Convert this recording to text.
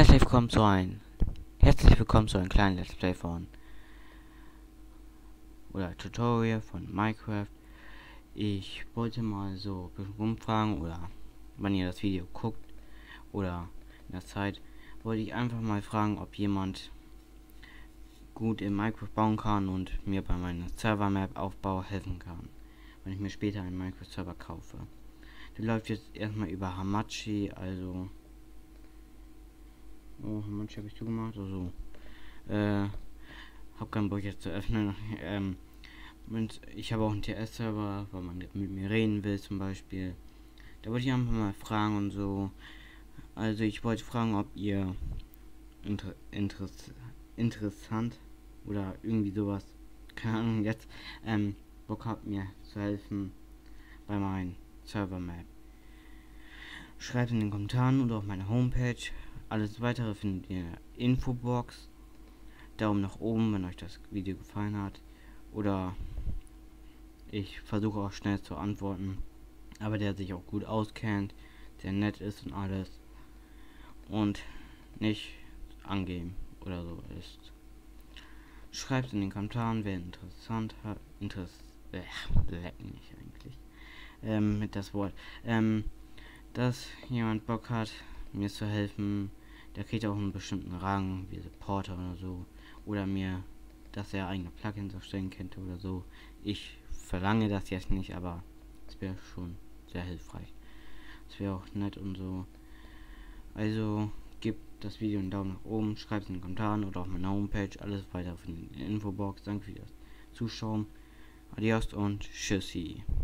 Herzlich willkommen zu einem kleinen Let's Play oder Tutorial von Minecraft. Ich wollte mal so ein bisschen rumfragen, oder wenn ihr das Video guckt oder in der Zeit, wollte ich einfach mal fragen, ob jemand gut in Minecraft bauen kann und mir bei meinem Server-Map-Aufbau helfen kann, wenn ich mir später einen Minecraft-Server kaufe. Der läuft jetzt erstmal über Hamachi, also Hamachi habe ich zugemacht, also hab keinen Bock jetzt zu öffnen. Und ich habe auch einen TS-Server, weil man mit mir reden will zum Beispiel. Da wollte ich einfach mal fragen und so. Also ich wollte fragen, ob ihr interessant oder irgendwie sowas, keine Ahnung jetzt, Bock habt, mir zu helfen bei meinem Server-Map. Schreibt in den Kommentaren oder auf meiner Homepage. Alles weitere findet ihr in der Infobox. Daumen nach oben, wenn euch das Video gefallen hat. Oder ich versuche auch schnell zu antworten. Aber der sich auch gut auskennt, der nett ist und alles. Und nicht angeben oder so ist. Schreibt in den Kommentaren, wer interessant hat. Leck mich eigentlich. Mit das Wort. Dass jemand Bock hat, mir zu helfen. Der kriegt auch einen bestimmten Rang, wie Supporter oder so. Oder mir, dass er eigene Plugins erstellen könnte oder so. Ich verlange das jetzt nicht, aber es wäre schon sehr hilfreich. Es wäre auch nett und so. Also gebt das Video einen Daumen nach oben, schreibt es in den Kommentaren oder auf meiner Homepage. Alles weiter in der Infobox. Danke für das Zuschauen. Adios und tschüssi.